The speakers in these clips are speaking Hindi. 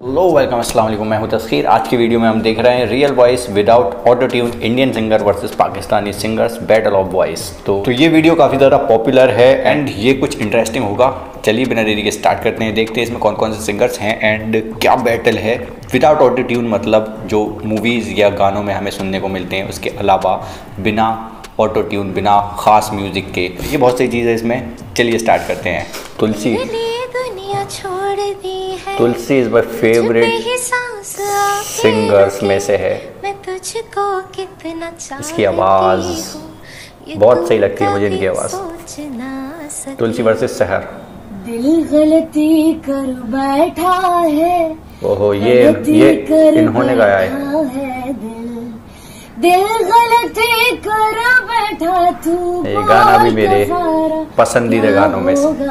हेलो वेलकम अस्सलाम वालेकुम, मैं हूं तस्खीर। आज की वीडियो में हम देख रहे हैं real voice without auto tune Indian singer versus Pakistani singers battle of voice. तो ये वीडियो काफ़ी ज़्यादा पॉपुलर है एंड ये कुछ इंटरेस्टिंग होगा। चलिए बिना देरी के स्टार्ट करते हैं, देखते हैं इसमें कौन कौन से सिंगर्स हैं एंड क्या बैटल है। विदाउट ऑटो ट्यून मतलब जो मूवीज़ या गानों में हमें सुनने को मिलते हैं, उसके अलावा बिना ऑटो ट्यून, बिना ख़ास म्यूज़िक के। ये बहुत सी चीज़ें इसमें। चलिए स्टार्ट करते हैं। Tulsi is my favourite singers में से है। इसकी आवाज़ बहुत सही लगती है मुझे, इनकी आवाज़। तुलसी वर्सेस सहर। दिल गलती कर बैठा है, ओहो, ये इन्होंने गाया है। दिल गलती कर बैठा तू। ये गाना भी मेरे पसंदीदा गानों में से।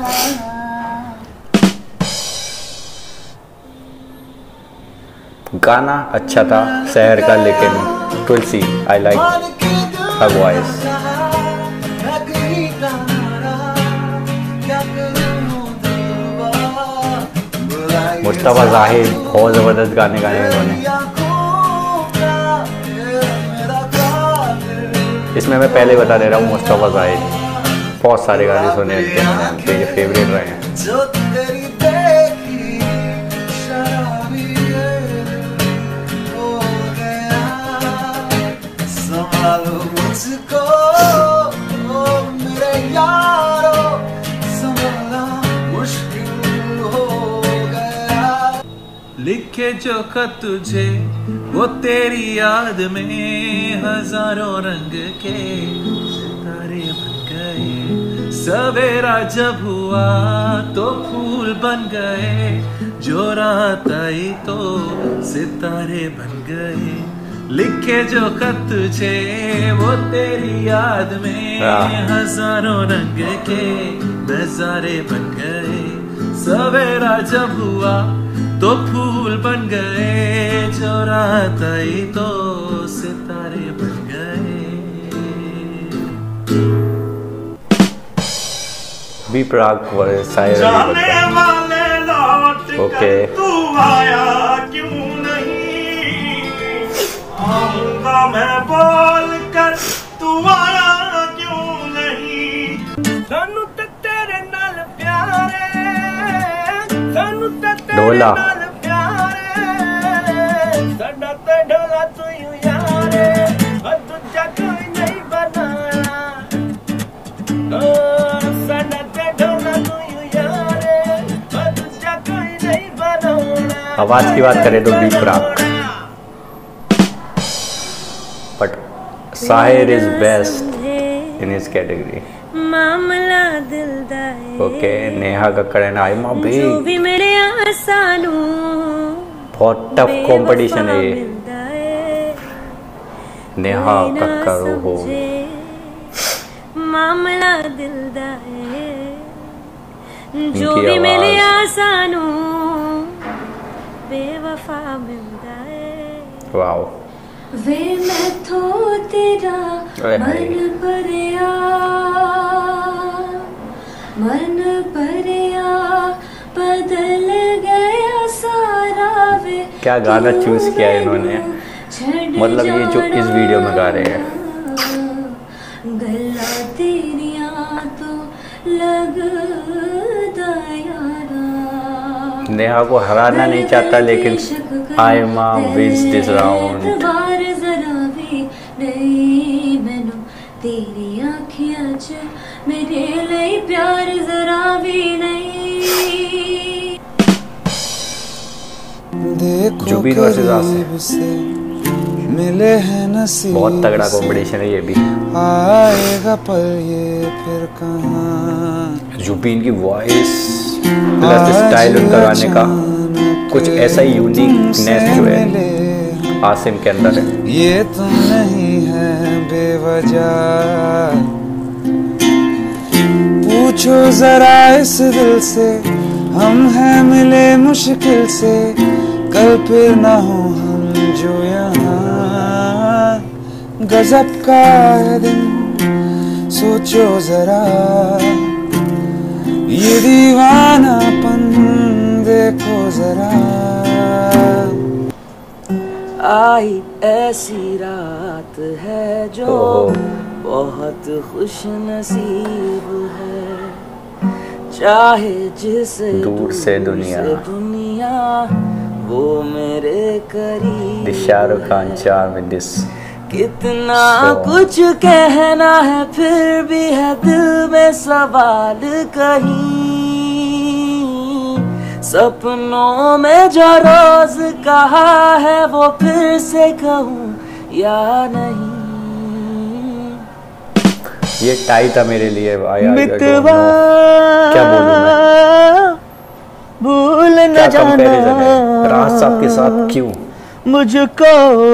गाना अच्छा था शहर का, लेकिन Tulsi I like her voice. Mustafa Zahid बहुत ज़बरदस्त गाने गाए इन्होंने। इसमें मैं पहले बता दे रहा हूँ, मुस्तफा जाहिद बहुत सारे गाने सुने इनके, मैंने फेवरेट रहे हैं। लिखे जो खत तुझे वो तेरी याद में, हजारों रंग के सितारे बन गए। सवेरा जब हुआ तो फूल बन गए, जो रात आई तो सितारे बन गए। लिखे जो खत तुझे वो तेरी याद में, हजारों रंग के नजारे बन गए। सवेरा जब हुआ तो फूल बन गए, जो रात आई तो सितारे बन गए। बी प्राक शायर ओके। तू आया क्यों नहीं, आऊंगा मैं बोल कर, तू आया क्यों नहीं। सानू ते तेरे नाल प्यारे, सानू ते तेरे नाल प्यारे, साडा ते ढोला तू यारे, दूजा कोई नहीं बनाना। साडा ते ढोला तू यारे, दूजा कोई नहीं बनाना। आवाज की बात करें तो B Praak, but Sahir is best in his category. मामला दिल दा ओके, नेहा कक्कड़ एंड आयमा भी मेरे आसानू बहुत टफ कंपटीशन है ये। नेहा कक्कड़ हो, मामला दिल दा जो भी मेरे आसानू बेवफा मिलदा है। वाओ। वे मैं तो तेरा मन परिया बदल गया सारा। वे क्या गाना चूज किया है इन्होंने, मतलब ये जो इस वीडियो में गा रहे हैं। गला तेरिया तो लग दयारा। नेहा को हराना नहीं चाहता, लेकिन आयमा विंस दिस राउंड। तेरी आँखियाँ च मेरे लिए प्यार जरा भी नहीं। जुबीन वर्सेस आसिफ, मिले हैं नसीब, बहुत तगड़ा कॉम्पिटिशन है ये भी। आएगा पल ये फिर कहाँ। जुबीन की वॉइस प्लस स्टाइल उनका गाने का कुछ ऐसा ही यूनिकनेस जो है आसिम के अंदर है। ये तो नहीं है बेवजह, पूछो जरा इस दिल से, हम हैं मिले मुश्किल से, कल फिर ना हो हम जो यहाँ। गजब का है दिन, सोचो जरा, ये दीवानापन देखो जरा। आई ऐसी रात है जो बहुत खुश नसीब है, चाहे जिसे दूर से दुनिया वो मेरे करीब। शाहरुख खान चार विद दिस कितना कुछ कहना है फिर भी है दिल में सवाल कहीं, सपनों में जो रोज कहा है वो फिर से कहूँ या नहीं। ये टाई था मेरे लिए मितवा क्या बोलूं मैं, भूल न जाना राज साहब के साथ क्यों मुझको,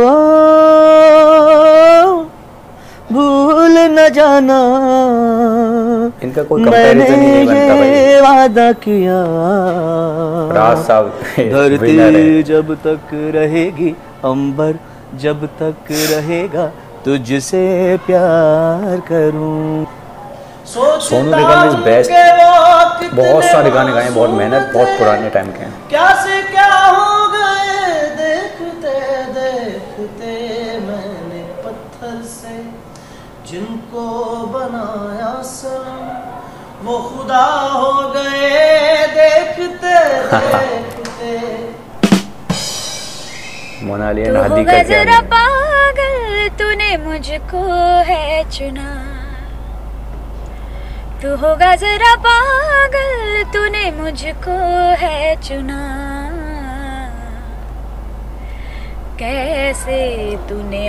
भूल न जाना इनका कोई कंपैरिजन ही नहीं बनता भाई। वादा किया राज साहब धरती जब तक रहेगी, अंबर जब तक रहेगा, तुझसे प्यार करूं। सोनू निगम इज बेस्ट, बहुत सारे गाने गाए, बहुत मेहनत, बहुत पुराने टाइम के हैं। क्या से क्या हो गए देखते देखते मैंने पत्थर से जिनको बनाया सनम, वो खुदा हो गए देखते देखते। मोनालिया नादी का जरा पागल तूने मुझको है चुना, तू होगा जरा पागल तूने मुझको है चुना, कैसे तूने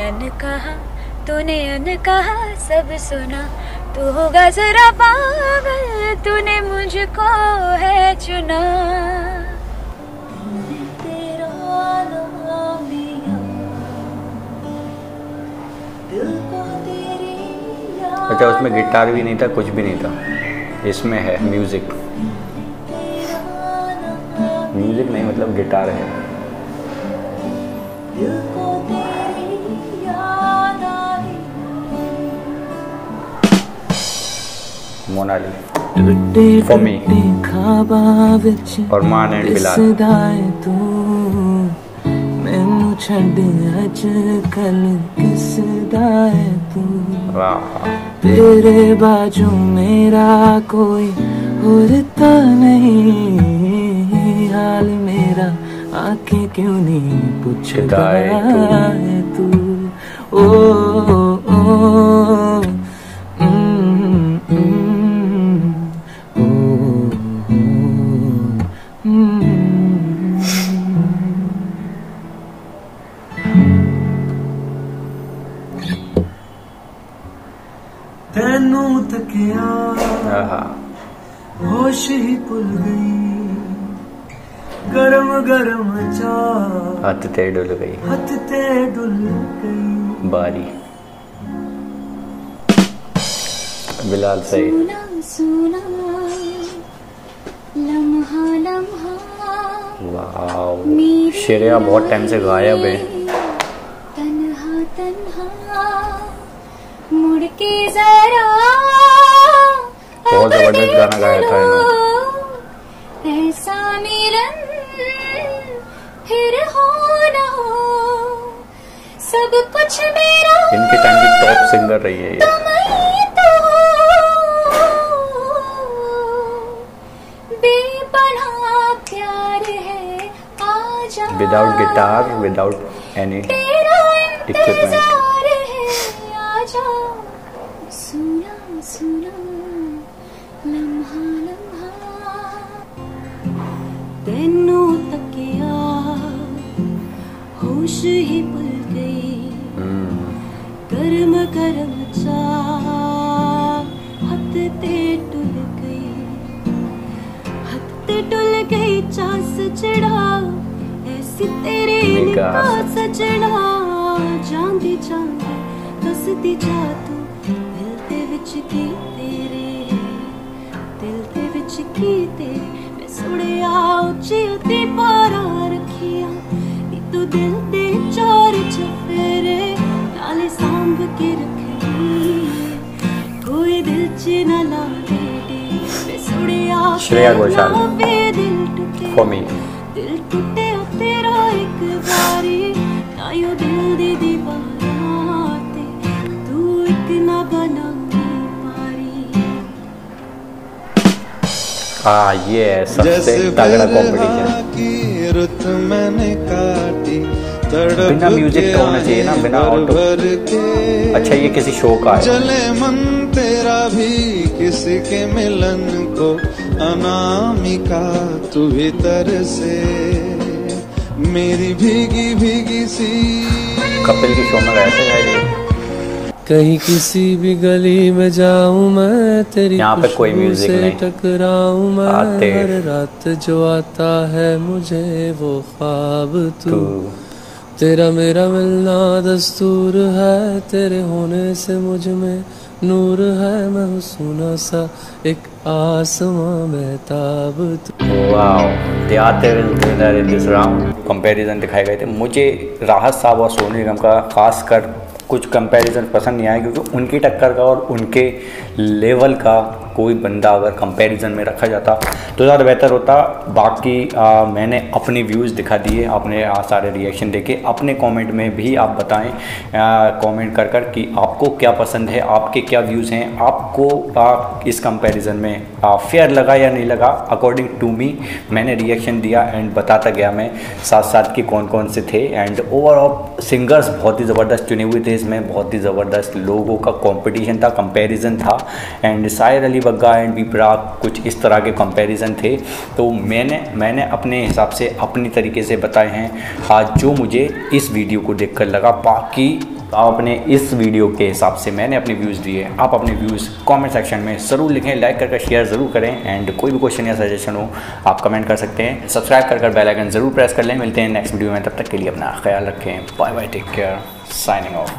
अनकहा सब सुना, तू होगा जरा पागल तूने मुझको है चुना। तेरा नाम लिया, दिल को तेरी याद। अच्छा उसमें गिटार भी नहीं था, कुछ भी नहीं था, इसमें है म्यूजिक, म्यूजिक नहीं मतलब गिटार है। दिल को तेरी याद आई, मोनाली फॉर मी और मान एंड बिलाल। मैनू छड़ अज कल किसदा है तू, तेरे बाजू मेरा कोई और तो नहीं, हाल मेरा आंखें क्यों नहीं पूछता है तू। ओ ओ तेनू तकिया होश ही भुल गई, गरम गरम चाह हाथ ते डुल गई, हाथ ते डुल गई बारी। बिलाल सही। सुना लम्हा लम्हा, वाव, श्रेया बहुत टाइम से गायब है। तन्हा तन्हा मुड़ के जरा, बहुत जबरदस्त गाना गाया था इन्होंने। ऐसा मिलन फिर हो न हो, सब कुछ मेरा इनके टाइम की टॉप सिंगर रही है ये। बेपनाह प्यार है आजा, without guitar, without any equipment. सुना सुना लम्हा लम्हा, तेनू तकिया होश ही भुल गई, गरम गरम चाह हाथ ते डुल गई, हाथ ते डुल गई चास चढ़ा, ऐसी तेरी निगाह सजना, जांदी जांदी दसदी जा तू, दिल दे विच की तेरे, दिल दे विच की तेरे, मैं सुनिया उच्ची उच्ची पारा रखिया, नी तू दिल दे चार चफेरे नाले सांभ के रखी, कोई दिल च न लागे, मैं सुनिया श्रेया घोषाल दिल टूटे फॉर मी। दिल टूटे तेरा एक बारी, ना यू हाँ ये है सबसे तगड़ा कॉम्पिटिशन। की रुत मैंने काटी, बिना म्यूजिक का होना चाहिए ना, बिना ऑटो। अच्छा ये किसी शो का है। चले मन तेरा भी किसी के मिलन को, अनामिका तू भीतर से मेरी भीगी भीगी सी। कपिल की शो में गए थे शायद। कहीं किसी भी गली में जाऊं मैं, तेरी यहाँ पे कोई म्यूजिक से नहीं, टकराऊं मैं। आते। हर रात जो आता है मुझे वो ख्वाब तू, तेरा मेरा मिलना दस्तूर है, तेरे होने से मुझ में नूर है। मैं हूँ सोना सा एक आसमां महताब तू। Wow, they are winner in this round. Comparison दिखाए गए थे। मुझे राहत साहब और सोनू निगम का खासकर कुछ कंपैरिजन पसंद नहीं आया, क्योंकि उनकी टक्कर का और उनके लेवल का कोई बंदा अगर कंपैरिजन में रखा जाता तो ज़्यादा बेहतर होता। बाकी मैंने अपने व्यूज़ दिखा दिए, अपने सारे रिएक्शन देके। अपने कमेंट में भी आप बताएं, कमेंट कर कर कि आपको क्या पसंद है, आपके क्या व्यूज़ हैं, आपको इस कंपैरिजन में फेयर लगा या नहीं लगा। अकॉर्डिंग टू मी मैंने रिएक्शन दिया एंड बताता गया मैं साथ साथ कि कौन कौन से थे। एंड ओवरऑल सिंगर्स बहुत ही ज़बरदस्त चुने हुए थे इसमें, बहुत ही ज़बरदस्त लोगों का कॉम्पिटिशन था, कंपेरिजन था। And Sahir Ali Bagga and B Praak कुछ इस तरह के कंपैरिजन थे। तो मैंने अपने हिसाब से अपनी तरीके से बताए हैं आज जो मुझे इस वीडियो को देखकर लगा। बाकी आप अपने इस वीडियो के हिसाब से मैंने अपने व्यूज़ दिए, आप अपने व्यूज़ कमेंट सेक्शन में ज़रूर लिखें, लाइक करके शेयर ज़रूर करें। एंड कोई भी क्वेश्चन या सजेशन हो आप कमेंट कर सकते हैं। सब्सक्राइब कर बेल आइकन ज़रूर प्रेस कर लें। मिलते हैं नेक्स्ट वीडियो में, तब तक के लिए अपना ख्याल रखें। Bye bye, take care, signing of.